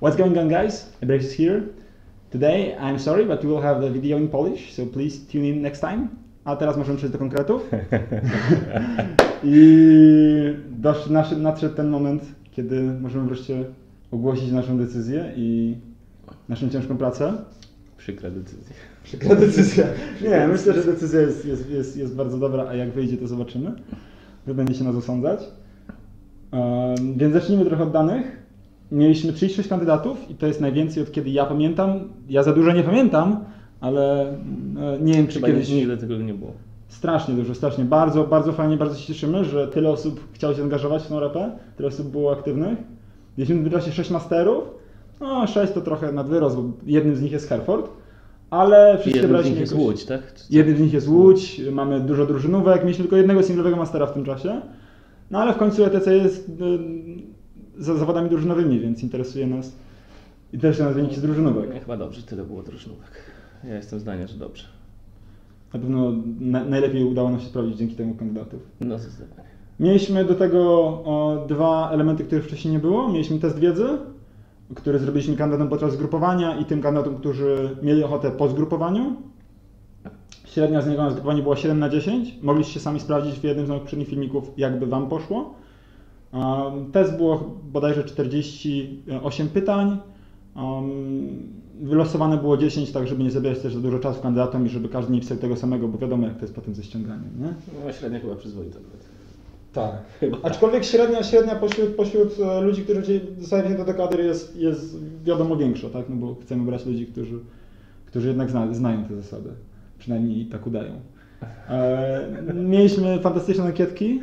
What's going on, guys? Ebrex is here. Today, I'm sorry, but we will have the video in Polish, so please tune in next time. A teraz możemy przejść do konkretów. I nadszedł ten moment, kiedy możemy wreszcie ogłosić naszą decyzję i naszą ciężką pracę. Przykra decyzja. Przykra decyzja. Nie, myślę, że decyzja jest bardzo dobra, a jak wyjdzie, to zobaczymy. Wy będziecie nas osądzać. Więc zacznijmy trochę od danych. Mieliśmy 36 kandydatów i to jest najwięcej od kiedy ja pamiętam. Ja za dużo nie pamiętam, ale nie wiem, czy Chyba kiedyś... nigdy tego nie było. Strasznie dużo, strasznie. Bardzo, bardzo fajnie, bardzo się cieszymy, że tyle osób chciało się angażować w tą repę, tyle osób było aktywnych. Mieliśmy w czasie 6 masterów, no 6 to trochę nad wyrost, bo jednym z nich jest Hereford, ale wszystkie Jednym z braliśmy nich jest jakoś... Łódź, tak? Jednym z nich jest Łódź, mamy dużo drużynówek, mieliśmy tylko jednego singlowego mastera w tym czasie, no ale w końcu ETC jest za zawodami drużynowymi, więc interesuje nas wyniki z drużynówek. Chyba dobrze, tyle było drużynówek. Ja jestem zdania, że dobrze. Na pewno najlepiej udało nam się sprawdzić dzięki temu kandydatów. No zdecydowanie. Mieliśmy do tego dwa elementy, których wcześniej nie było. Mieliśmy test wiedzy, który zrobiliśmy kandydatom podczas zgrupowania i tym kandydatom, którzy mieli ochotę po zgrupowaniu. Średnia z niego na zgrupowaniu była 7/10. Mogliście sami sprawdzić w jednym z moich poprzednich filmików, jakby Wam poszło. Test było bodajże 48 pytań. Wylosowane było 10, tak żeby nie zabierać też za dużo czasu kandydatom i żeby każdy nie pisał tego samego, bo wiadomo jak to jest potem ze ściąganiem, nie? No średnia chyba przyzwoita. Tak. Aczkolwiek średnia pośród ludzi, którzy dostają się do kadry jest wiadomo większa, tak? No bo chcemy brać ludzi, którzy jednak znają te zasady. Przynajmniej tak udają. Mieliśmy fantastyczne ankietki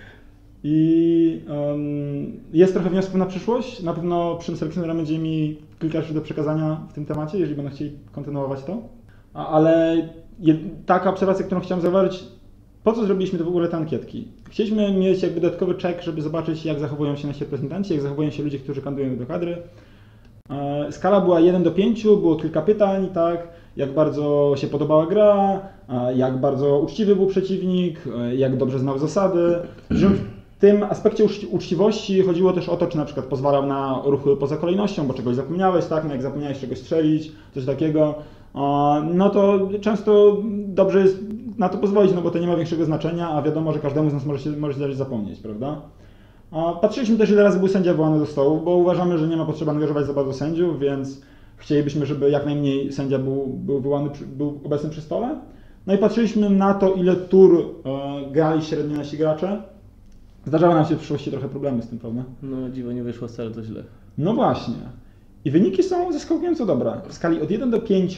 i jest trochę wniosków na przyszłość. Na pewno przy selekcjonerze będzie mi kilka rzeczy do przekazania w tym temacie, jeżeli będą chcieli kontynuować to. Ale taka obserwacja, którą chciałem zauważyć, po co zrobiliśmy to w ogóle te ankietki? Chcieliśmy mieć jakby dodatkowy check, żeby zobaczyć, jak zachowują się nasi reprezentanci, jak zachowują się ludzie, którzy kandydują do kadry. Skala była 1 do 5, było kilka pytań, tak? Jak bardzo się podobała gra, jak bardzo uczciwy był przeciwnik, jak dobrze znał zasady. W tym aspekcie uczciwości chodziło też o to, czy na przykład pozwalał na ruchy poza kolejnością, bo czegoś zapomniałeś, tak? No jak zapomniałeś czegoś strzelić, coś takiego, no to często dobrze jest na to pozwolić, no bo to nie ma większego znaczenia, a wiadomo, że każdemu z nas może się zapomnieć, prawda? Patrzyliśmy też, ile razy był sędzia wołany do stołu, bo uważamy, że nie ma potrzeby angażować za bardzo sędziów, więc chcielibyśmy, żeby jak najmniej sędzia był obecny przy stole. No i patrzyliśmy na to, ile tur grali średnio nasi gracze. Zdarzały nam się w przyszłości trochę problemy z tym, prawda? No dziwo nie wyszło wcale to źle. No właśnie. I wyniki są zaskakująco dobre. W skali od 1 do 5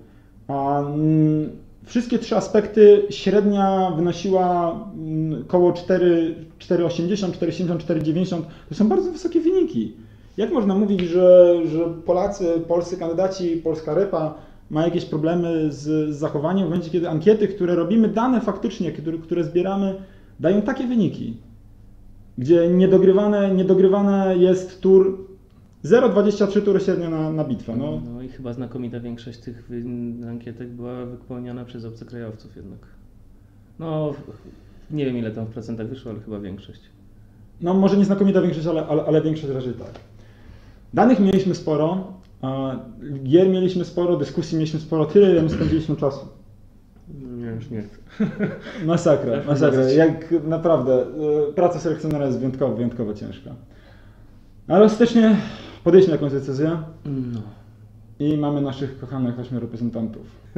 wszystkie trzy aspekty średnia wynosiła około 4,80, 4,70, 4,90. To są bardzo wysokie wyniki. Jak można mówić, że polscy kandydaci, polska repa ma jakieś problemy z zachowaniem w momencie, kiedy ankiety, które robimy, dane faktycznie, które zbieramy, dają takie wyniki, gdzie niedogrywane jest tur 0,23 tury średnio na bitwę. No i chyba znakomita większość tych ankietek była wypełniana przez obcokrajowców jednak. No nie wiem ile tam w procentach wyszło, ale chyba większość. No może nie znakomita większość, ale większość raczej tak. Danych mieliśmy sporo, gier mieliśmy sporo, dyskusji mieliśmy sporo, tyle ile my spędziliśmy czasu. Nie, już nie chcę. Masakra. Jak naprawdę, praca selekcjonera jest wyjątkowo ciężka. Ale ostatecznie podjęliśmy jakąś decyzję i mamy naszych kochanych 8 reprezentantów.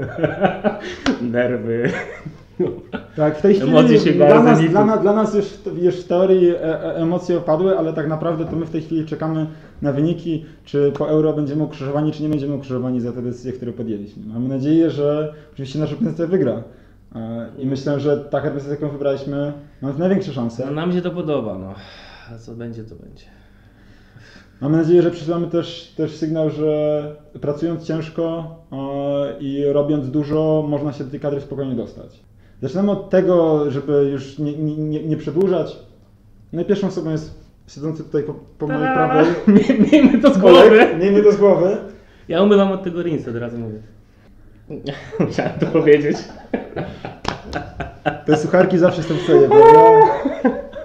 Nerwy. Tak, w tej chwili dla nas już w teorii emocje opadły, ale tak naprawdę to my w tej chwili czekamy na wyniki, czy po Euro będziemy ukrzyżowani, czy nie będziemy ukrzyżowani za te decyzje, które podjęliśmy. Mamy nadzieję, że oczywiście nasza reprezentacja wygra. I myślę, że taka reprezentacja, którą wybraliśmy, ma największe szanse. No, nam się to podoba, no. A co będzie, to będzie. Mamy nadzieję, że przesyłamy też sygnał, że pracując ciężko i robiąc dużo, można się do tej kadry spokojnie dostać. Zaczynamy od tego, żeby już nie przedłużać. Najpierwszą osobą jest siedzący tutaj po mojej prawej. Miejmy to z głowy. Miejmy to z głowy. Ja umywam od tego rinsa, od razu mówię. Chciałem to powiedzieć. Te sucharki zawsze są w cenie, prawda?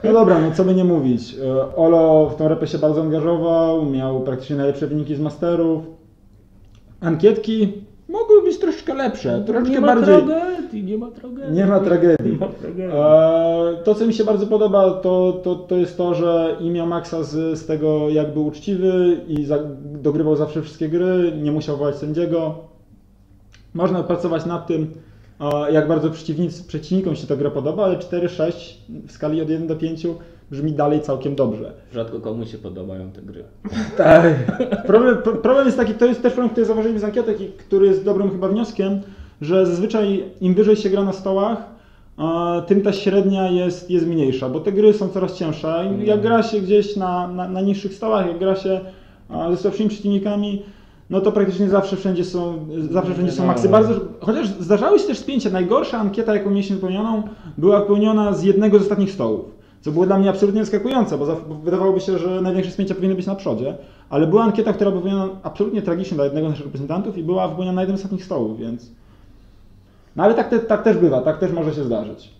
No dobra, no co by nie mówić. Olo w tą repę się bardzo angażował, miał praktycznie najlepsze wyniki z masterów. Ankietki mogły być troszeczkę lepsze, troszeczkę Nie ma bardziej... tragedii, nie ma tragedii. Nie ma tragedii. Nie ma tragedii. To, co mi się bardzo podoba, to jest to, że i miał maksa z tego, jak był uczciwy i dogrywał zawsze wszystkie gry, nie musiał wołać sędziego. Można pracować nad tym, jak bardzo przeciwnikom się ta gra podoba, ale 4-6 w skali od 1 do 5 brzmi dalej całkiem dobrze. Rzadko komu się podobają te gry. Tak. Problem jest taki, to jest też problem, który zauważyliśmy z ankietek i który jest dobrym chyba wnioskiem, że zazwyczaj im wyżej się gra na stołach, tym ta średnia jest mniejsza, bo te gry są coraz cięższe. Jak gra się gdzieś na niższych stołach, jak gra się ze słabszymi przeciwnikami, no to praktycznie zawsze wszędzie są maksy. Chociaż zdarzały się też spięcia. Najgorsza ankieta, jaką mieliśmy wypełnioną, była wypełniona z jednego z ostatnich stołów. Co było dla mnie absolutnie zaskakujące, bo wydawałoby się, że największe spięcia powinny być na przodzie. Ale była ankieta, która była wypełniona absolutnie tragicznie dla jednego z naszych reprezentantów i była wypełniona na jednym z ostatnich stołów, więc... No ale tak też bywa, tak też może się zdarzyć.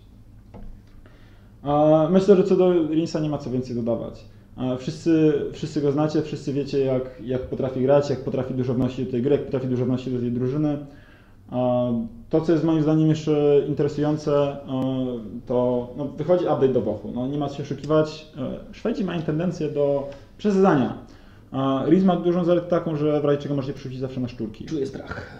Myślę, że co do Rinsa nie ma co więcej dodawać. Wszyscy go znacie, wszyscy wiecie jak potrafi grać, jak potrafi dużo wnosić do tej gry, jak potrafi dużo wnosić do tej drużyny. To, co jest moim zdaniem jeszcze interesujące, to wychodzi update do WoW-u. No, nie ma co się oszukiwać. Szwedzi mają tendencję do przesadzania. Riz ma dużą zaletę taką, że w razie czego możecie przerzucić zawsze na szczurki. Czuję strach.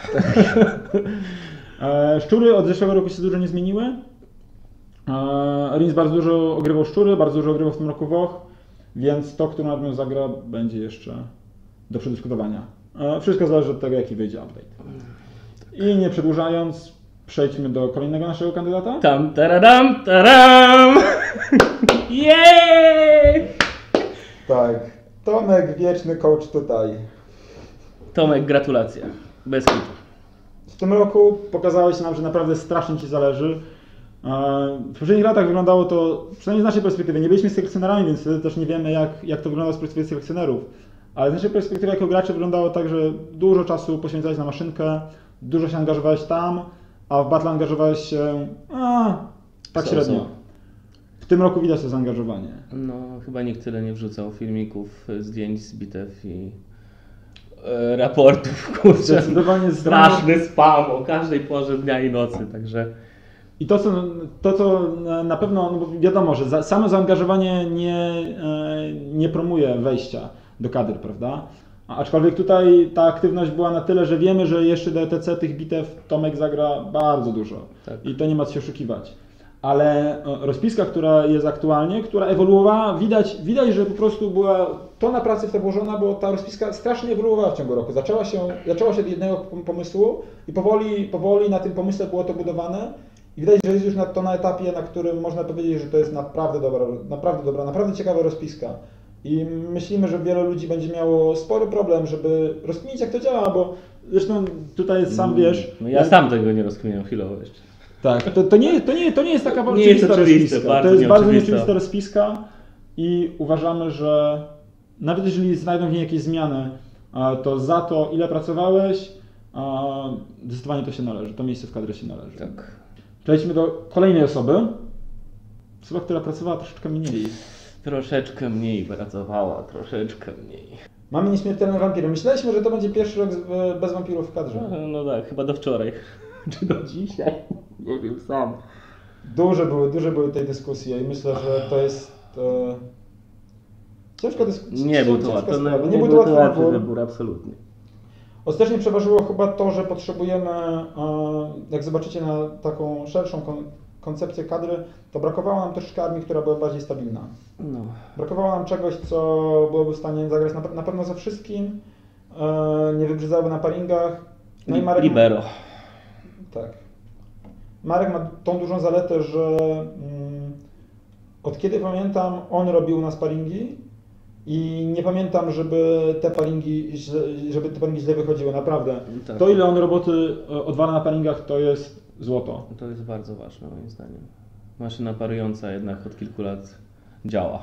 Szczury od zeszłego roku się dużo nie zmieniły. Riz bardzo dużo ogrywał szczury, bardzo dużo ogrywał w tym roku WoW, więc to, którą armią zagra, będzie jeszcze do przedyskutowania. Wszystko zależy od tego, jaki wyjdzie update. I nie przedłużając, przejdźmy do kolejnego naszego kandydata. Tam, taradam, taram! Jej! Tak, Tomek, wieczny coach tutaj. Tomek, gratulacje. Bez kitu. W tym roku pokazałeś nam, że naprawdę strasznie Ci zależy. W poprzednich latach wyglądało to, przynajmniej z naszej perspektywy, nie byliśmy selekcjonerami, więc wtedy też nie wiemy, jak to wygląda z perspektywy selekcjonerów. Ale z naszej perspektywy jako gracze wyglądało tak, że dużo czasu poświęcałeś na maszynkę, dużo się angażowałeś tam, a w battle angażowałeś się tak średnio. W tym roku widać to zaangażowanie. No, chyba nikt tyle nie wrzucał filmików, zdjęć z bitew i raportów, kurczę. Zdecydowanie straszny spam o każdej porze dnia i nocy, także... I to, co na pewno, no bo wiadomo, że samo zaangażowanie nie promuje wejścia do kadr, prawda? Aczkolwiek tutaj ta aktywność była na tyle, że wiemy, że jeszcze do ETC tych bitew Tomek zagra bardzo dużo. Tak. I to nie ma co się oszukiwać. Ale rozpiska, która jest aktualnie, która ewoluowała, widać, że po prostu była tona pracy w to włożona, bo ta rozpiska strasznie ewoluowała w ciągu roku. Zaczęła się od jednego pomysłu i powoli na tym pomyśle było to budowane. I widać, że jest już na etapie, na którym można powiedzieć, że to jest naprawdę dobra, naprawdę ciekawa rozpiska. I myślimy, że wielu ludzi będzie miało spory problem, żeby rozkminić, jak to działa, bo zresztą tutaj sam wiesz... No ja sam tego nie rozkminiam chwilowo jeszcze. Tak, to nie jest taka oczywista rozpiska. To jest bardzo nieoczywista rozpiska i uważamy, że nawet jeżeli znajdą w niej jakieś zmiany, to za to, ile pracowałeś, zdecydowanie to się należy, to miejsce w kadrze się należy. Tak. Przejdźmy do kolejnej osoby. Osoba, która pracowała troszeczkę mniej. Troszeczkę mniej pracowała, troszeczkę mniej. Mamy nieśmiertelne wampiry. Myśleliśmy, że to będzie pierwszy rok bez wampirów w kadrze. No tak, chyba do wczoraj. Czy do dzisiaj? Nie wiem sam. Duże były tej dyskusje i myślę, że to jest ciężka dyskusja. Nie był to łatwy wybór, absolutnie. Ostatecznie przeważyło chyba to, że potrzebujemy, jak zobaczycie na taką szerszą koncepcję kadry, to brakowało nam troszeczkę armii, która była bardziej stabilna. No. Brakowało nam czegoś, co byłoby w stanie zagrać na pewno ze wszystkim, nie wybrzydzałoby na paringach. No i Marek Libero. Tak. Marek ma tą dużą zaletę, że od kiedy pamiętam, on robił na sparingi i nie pamiętam, żeby te paringi źle wychodziły, naprawdę. Tak. To, ile on roboty odwala na paringach, to jest złoto. To jest bardzo ważne moim zdaniem. Maszyna parująca jednak od kilku lat działa.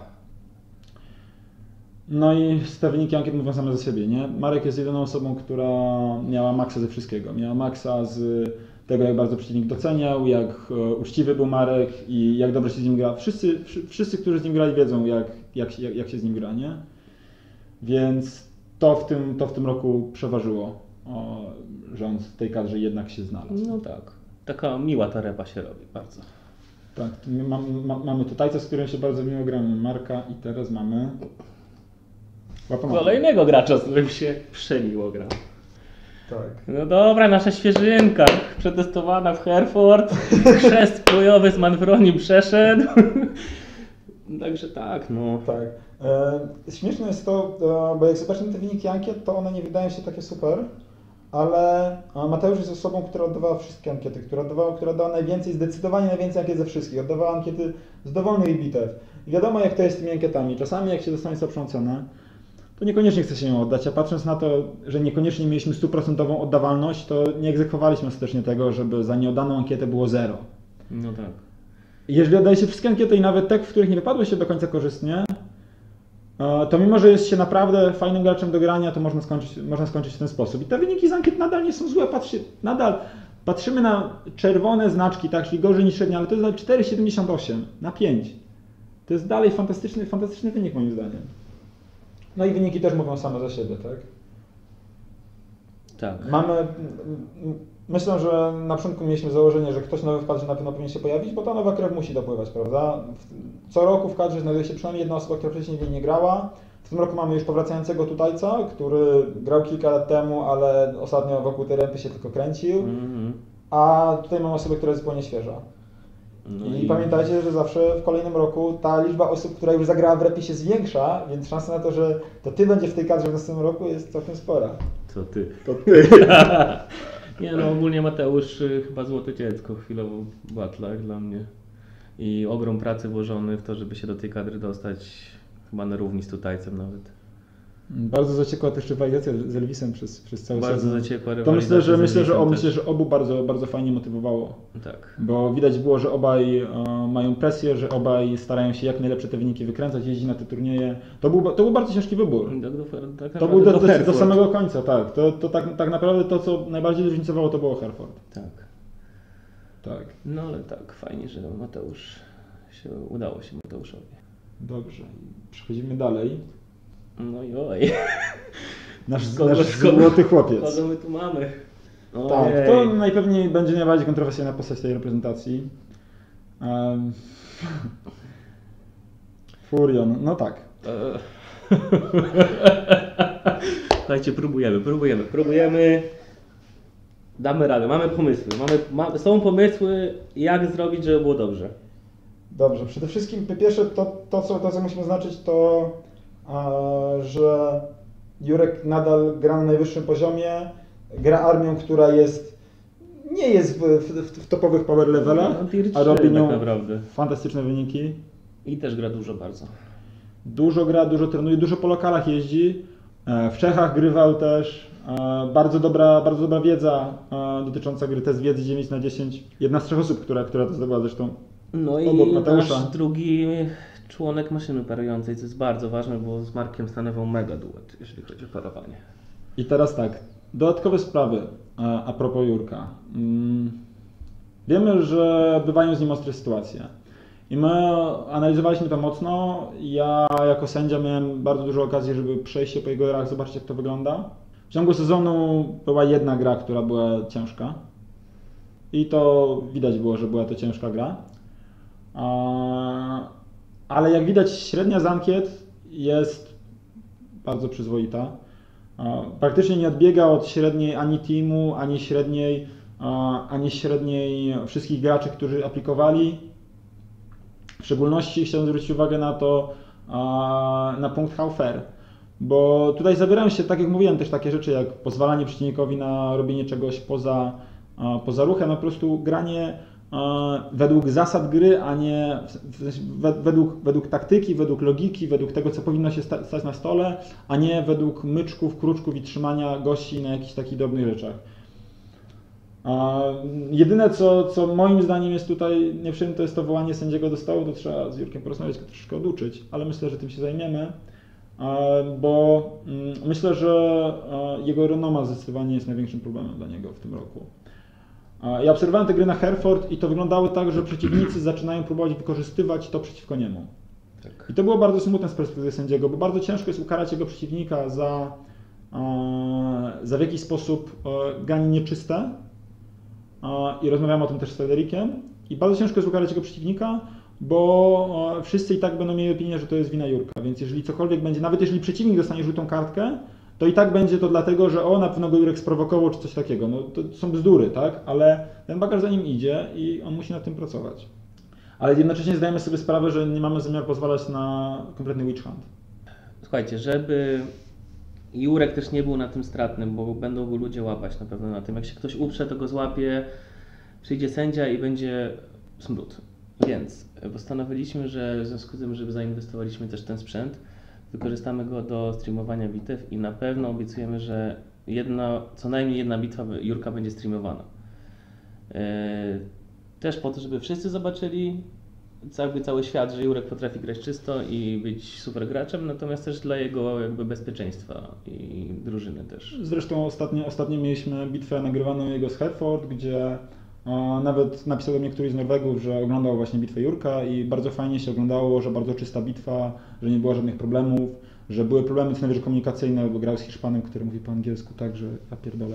No i te wyniki ankiet mówią same za siebie, nie? Marek jest jedyną osobą, która miała maksa ze wszystkiego. Miała maksa z tego jak bardzo przeciwnik doceniał, jak uczciwy był Marek i jak dobrze się z nim gra. Wszyscy, którzy z nim grali, wiedzą jak się z nim gra, nie? Więc to w tym roku przeważyło, że on w tej kadrze jednak się znalazł. No tak. Taka miła ta repa się robi bardzo. Tak, mamy tutaj, z którym się bardzo miło gramy, Marka i teraz mamy kolejnego gracza, z którym się przemiło gra. Tak. No dobra, nasza świeżynka, przetestowana w Hereford, chrzest bojowy z Manfroni przeszedł. Także tak, no. Tak. Śmieszne jest to, bo jak zobaczymy te wyniki ankiet, to one nie wydają się takie super, ale Mateusz jest osobą, która oddawała wszystkie ankiety, która oddawała najwięcej, zdecydowanie najwięcej ankiet ze wszystkich. Oddawała ankiety z dowolnych bitew. I wiadomo, jak to jest z tymi ankietami. Czasami jak się dostanie słabszą cenę, to niekoniecznie chce się ją oddać, a patrząc na to, że niekoniecznie mieliśmy 100% oddawalność, to nie egzekwowaliśmy ostatecznie tego, żeby za nieoddaną ankietę było 0. No tak. Jeżeli oddaje się wszystkie ankiety i nawet te, w których nie wypadły się do końca korzystnie, to mimo, że jest się naprawdę fajnym graczem do grania, to można skończyć w ten sposób. I te wyniki z ankiet nadal nie są złe, nadal patrzymy na czerwone znaczki, tak, czyli gorzej niż średnia, ale to jest 4,78 na 5. To jest dalej fantastyczny wynik moim zdaniem. No i wyniki też mówią same za siebie, tak? Tak. Myślę, że na początku mieliśmy założenie, że ktoś nowy w kadrze na pewno powinien się pojawić, bo ta nowa krew musi dopływać, prawda? Co roku w kadrze znajduje się przynajmniej jedna osoba, która wcześniej w niej nie grała. W tym roku mamy już powracającego Tutajca, który grał kilka lat temu, ale ostatnio wokół tej rępy się tylko kręcił. A tutaj mamy osobę, która jest zupełnie świeża. No I pamiętajcie, że zawsze w kolejnym roku ta liczba osób, która już zagrała w repie się zwiększa, więc szansa na to, że to ty będziesz w tej kadrze w następnym roku jest całkiem spora. To ty. To ty. Nie no, ogólnie Mateusz chyba złote dziecko chwilowo w battlach dla mnie. I ogrom pracy włożony w to, żeby się do tej kadry dostać, chyba na równi z Tutajcem nawet. Bardzo zaciekła też rywalizacja z Elvisem przez cały sezon. Bardzo zaciekła rywalizacja. To myślę, że obu bardzo fajnie motywowało. Tak. Bo widać było, że obaj mają presję, że obaj starają się jak najlepsze te wyniki wykręcać, jeździć na te turnieje. To był bardzo ciężki wybór. To był do samego końca, tak. To tak naprawdę to, co najbardziej różnicowało, to było Hereford. Tak. No ale tak, fajnie, że udało się Mateuszowi. Dobrze, przechodzimy dalej. No i oj. Nasz złoty chłopiec. Kogo my tu mamy? Tak, to najpewniej będzie najbardziej kontrowersyjna postać tej reprezentacji. Furion, no tak. Słuchajcie, próbujemy. Damy radę, mamy pomysły. Są pomysły, jak zrobić, żeby było dobrze. Dobrze, przede wszystkim po pierwsze to co musimy znaczyć, to że Jurek nadal gra na najwyższym poziomie, gra armią, która nie jest w topowych power levelach, a robi nią fantastyczne wyniki. I też gra dużo bardzo. Dużo gra, dużo trenuje, dużo po lokalach jeździ. W Czechach grywał też. Bardzo dobra wiedza dotycząca gry, test wiedzy 9/10. Jedna z 3 osób, która to zdobyła zresztą. No i nasz drugi członek maszyny parującej, co jest bardzo ważne, bo z Markiem stanowią mega duet, jeżeli chodzi o parowanie. I teraz tak, dodatkowe sprawy a propos Jurka. Wiemy, że bywają z nim ostre sytuacje. I my analizowaliśmy to mocno. Ja jako sędzia miałem bardzo dużo okazji, żeby przejść się po jego grach, zobaczyć jak to wygląda. W ciągu sezonu była jedna gra, która była ciężka. I to widać było, że była to ciężka gra. Ale jak widać, średnia z ankiet jest bardzo przyzwoita. Praktycznie nie odbiega od średniej ani teamu, ani średniej wszystkich graczy, którzy aplikowali. W szczególności chciałem zwrócić uwagę na punkt how fair. Bo tutaj zawierają się, tak jak mówiłem, też takie rzeczy jak pozwalanie przeciwnikowi na robienie czegoś poza ruchem, a po prostu granie według zasad gry, a nie według taktyki, według logiki, według tego, co powinno się stać na stole, a nie według myczków, kruczków i trzymania gości na jakichś takich drobnych rzeczach. Jedyne, co moim zdaniem jest tutaj nieprzyjemne, to jest to wołanie sędziego do stołu, to trzeba z Jurkiem porozmawiać, go troszeczkę oduczyć, ale myślę, że tym się zajmiemy, bo myślę, że jego renoma zdecydowanie jest największym problemem dla niego w tym roku. Ja obserwowałem te gry na Hereford i to wyglądało tak, że przeciwnicy zaczynają próbować wykorzystywać to przeciwko niemu. Tak. I to było bardzo smutne z perspektywy sędziego, bo bardzo ciężko jest ukarać jego przeciwnika za w jakiś sposób granie nieczyste. I rozmawiamy o tym też z Frederikiem. I bardzo ciężko jest ukarać jego przeciwnika, bo wszyscy i tak będą mieli opinię, że to jest wina Jurka. Więc jeżeli cokolwiek będzie, nawet jeżeli przeciwnik dostanie żółtą kartkę, to i tak będzie to dlatego, że na pewno go Jurek sprowokował czy coś takiego. No to są bzdury, tak? Ale ten bagaż za nim idzie i on musi nad tym pracować. Ale jednocześnie zdajemy sobie sprawę, że nie mamy zamiaru pozwalać na kompletny witch hunt. Słuchajcie, żeby Jurek też nie był na tym stratnym, bo będą go ludzie łapać na pewno na tym. Jak się ktoś uprze, to go złapie, przyjdzie sędzia i będzie smród. Więc postanowiliśmy, że w związku z tym, że zainwestowaliśmy też w ten sprzęt, wykorzystamy go do streamowania bitew i na pewno obiecujemy, że co najmniej jedna bitwa Jurka będzie streamowana. Też po to, żeby wszyscy zobaczyli, cały świat, że Jurek potrafi grać czysto i być super graczem, natomiast też dla jego jakby bezpieczeństwa i drużyny też. Zresztą ostatnio mieliśmy bitwę nagrywaną jego z Hereford, gdzie nawet napisał do mnie któryś z Norwegów, że oglądał właśnie bitwę Jurka i bardzo fajnie się oglądało, że bardzo czysta bitwa, że nie było żadnych problemów, że były problemy co najwyżej komunikacyjne, bo grał z Hiszpanem, który mówi po angielsku tak, że ja pierdolę.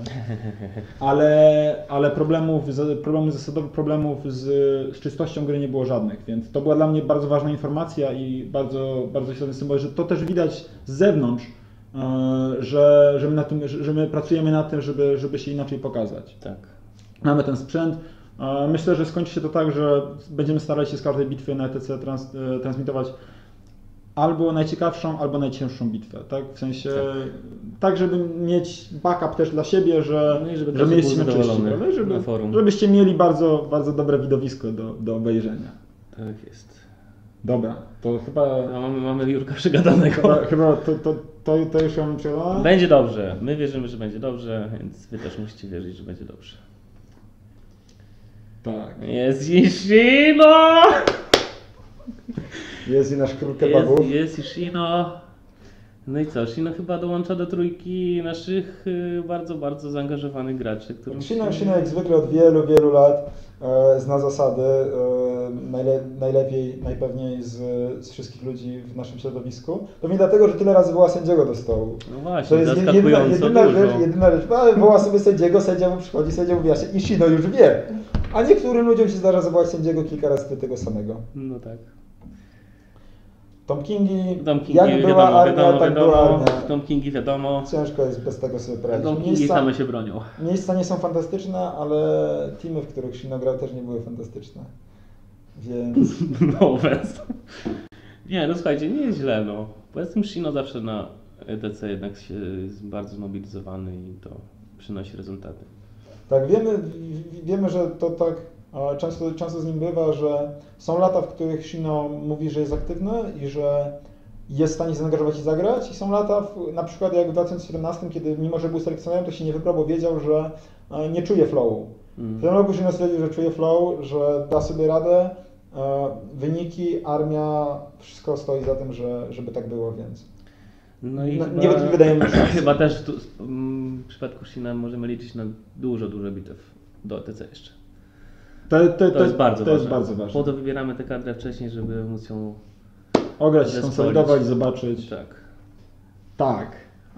Ale problemów z czystością gry nie było żadnych, więc to była dla mnie bardzo ważna informacja i bardzo, bardzo istotny symbol, że to też widać z zewnątrz, że my pracujemy nad tym, żeby się inaczej pokazać. Tak. Mamy ten sprzęt. Myślę, że skończy się to tak, że będziemy starali się z każdej bitwy na ETC transmitować albo najciekawszą, albo najcięższą bitwę, tak? W sensie tak żeby mieć backup też dla siebie, że my jesteśmy czyści, żebyście mieli bardzo, bardzo dobre widowisko do obejrzenia. Tak jest. Dobra, to chyba... Mamy Jurka przegadanego. Chyba to już mamy przegadane? Będzie dobrze. My wierzymy, że będzie dobrze, więc wy też musicie wierzyć, że będzie dobrze. Tak. Jest Ishino! Jest i nasz król kebabów. Jest Ishino. No i co? Shino chyba dołącza do trójki naszych bardzo, bardzo zaangażowanych graczy. Shino jak zwykle od wielu, wielu lat zna zasady. Najlepiej, najpewniej z wszystkich ludzi w naszym środowisku. Pewnie dlatego, że tyle razy woła sędziego do stołu. No właśnie, to jest jedyna rzecz, ale woła sobie sędziego, sędzia mu przychodzi, sędzia mówi, i Shino już wie. A niektórym ludziom się zdarza zawołać sędziego kilka razy do tego samego. No tak. Tom Kingi, jak była armia, tak była armia. Tom Kingi wiadomo. Ciężko jest bez tego sobie poradzić. Tom Kingi same się bronią. Miejsca nie są fantastyczne, ale teamy, w których Shino grał, też nie były fantastyczne. Więc... No bez. Nie, no słuchajcie, nie jest źle, no. Poza tym Shino zawsze na ETC jednak jest bardzo zmobilizowany i to przynosi rezultaty. Tak, wiemy, że to tak często z nim bywa, że są lata, w których Shino mówi, że jest aktywny i że jest w stanie się zaangażować i zagrać, i są lata, na przykład jak w 2017, kiedy mimo, że był selekcjonerem, to się nie wybrał, bo wiedział, że nie czuje flowu. W tym roku Shino stwierdził, że czuje flow, że da sobie radę, wyniki, armia, wszystko stoi za tym, żeby tak było, więc no i nie wydaje mi się. Chyba też w przypadku Shina możemy liczyć na dużo bitew do ETC jeszcze. To jest bardzo ważne. Po to wybieramy tę kadrę wcześniej, żeby móc ją ograć, skonsolidować, zobaczyć. Tak. Tak.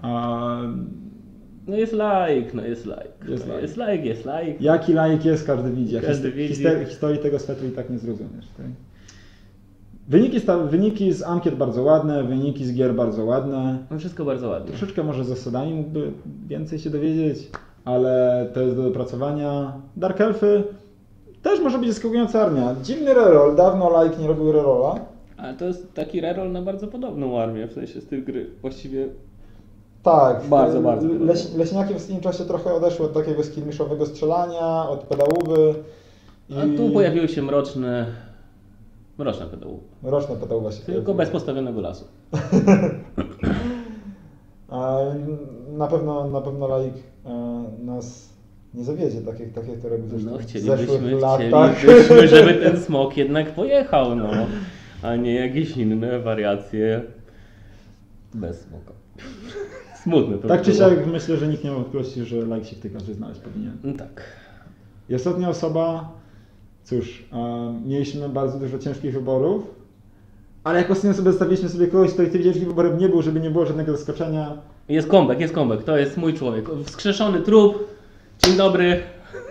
No jest like. Jest like. Jaki like jest, każdy widzi. widzi. Historii tego swetru i tak nie zrozumiesz. Tak? Wyniki z ankiet bardzo ładne, wyniki z gier bardzo ładne. No wszystko bardzo ładne. Troszeczkę może z zasadami mógłby więcej się dowiedzieć, ale to jest do dopracowania. Dark Elfy też może być zaskakująca armia. Dziwny reroll, dawno like nie robił rerolla. Ale to jest taki reroll na bardzo podobną armię, w sensie styl gry. Właściwie tak, bardzo. Leśniaki w ostatnim czasie trochę odeszły od takiego skirmishowego strzelania, od pedałówy. A tu pojawiły się mroczne pedały. Mroczne pedały właśnie. Tylko bez postawionego lasu. Na pewno laik nas nie zawiedzie, takie które by w zeszłych latach. Chcielibyśmy, żeby ten smok jednak pojechał, no. A nie jakieś inne wariacje bez smoka. Smutne to tak czy siak myślę, że nikt nie ma wątpliwości, że laik się w tej kadrze znaleźć powinien. Tak. I ostatnia osoba, cóż, mieliśmy bardzo dużo ciężkich wyborów, ale jak ostatnio sobie zostawiliśmy sobie kogoś, kto tych ciężkich wyborów nie był, żeby nie było żadnego zaskoczenia. Jest comeback, to jest mój człowiek. Wskrzeszony trup, dzień dobry.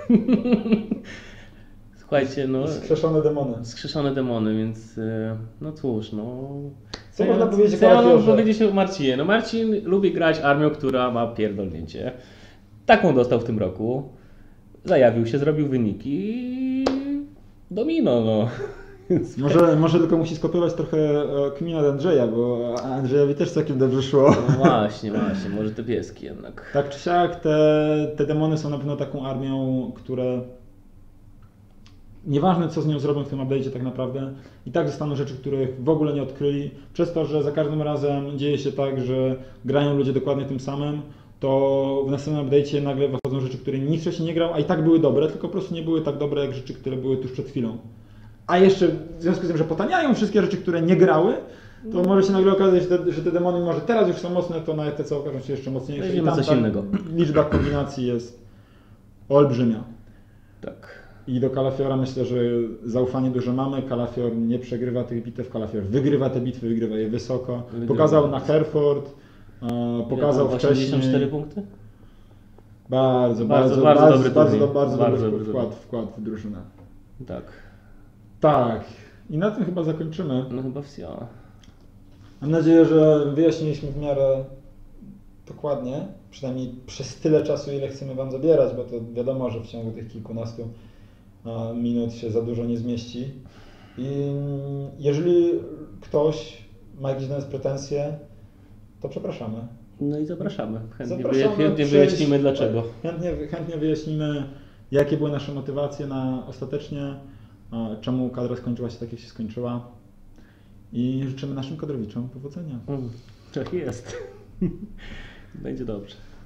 Słuchajcie, no... Skrzeszone demony, więc no cóż, no... Co można powiedzieć o Co ja mam Kalafiorze? powiedzieć o Marcinie? No Marcin lubi grać armią, która ma pierdolnięcie. Taką dostał w tym roku. Zajawił się, zrobił wyniki i domino, no. Może tylko musi skopiować trochę kmina od Andrzeja, bo Andrzejowi też całkiem dobrze szło. No właśnie, może te pieski jednak. Tak czy siak, te demony są na pewno taką armią, które nieważne co z nią zrobią w tym update'cie tak naprawdę, i tak zostaną rzeczy, których w ogóle nie odkryli, przez to, że za każdym razem dzieje się tak, że grają ludzie dokładnie tym samym, to w następnym update'cie nagle wychodzą rzeczy, które nikt wcześniej nie grał, a i tak były dobre, tylko po prostu nie były tak dobre jak rzeczy, które były tuż przed chwilą. A jeszcze w związku z tym, że potaniają wszystkie rzeczy, które nie grały, to może się nagle okazać, że te demony może teraz już są mocne, to nawet te co okażą się jeszcze mocniejsze. Weźmiemy coś innego. Liczba kombinacji jest olbrzymia. Tak. I do Kalafiora myślę, że zaufanie duże mamy. Kalafior nie przegrywa tych bitew, Kalafior wygrywa te bitwy, wygrywa je wysoko. Pokazał na Hereford, pokazał wcześniej. 84 punkty? Bardzo dobry wkład w drużynę. Tak. Tak. I na tym chyba zakończymy. No chyba wsio. Mam nadzieję, że wyjaśniliśmy w miarę dokładnie, przynajmniej przez tyle czasu, ile chcemy Wam zabierać, bo to wiadomo, że w ciągu tych kilkunastu minut się za dużo nie zmieści. I jeżeli ktoś ma jakieś do nas pretensje, to przepraszamy. No i zapraszamy. Chętnie wyjaśnimy dlaczego. Chętnie wyjaśnimy, jakie były nasze motywacje na ostatecznie, czemu kadra skończyła się tak, jak się skończyła. I życzymy naszym kadrowiczom powodzenia. Tak jest. Będzie dobrze.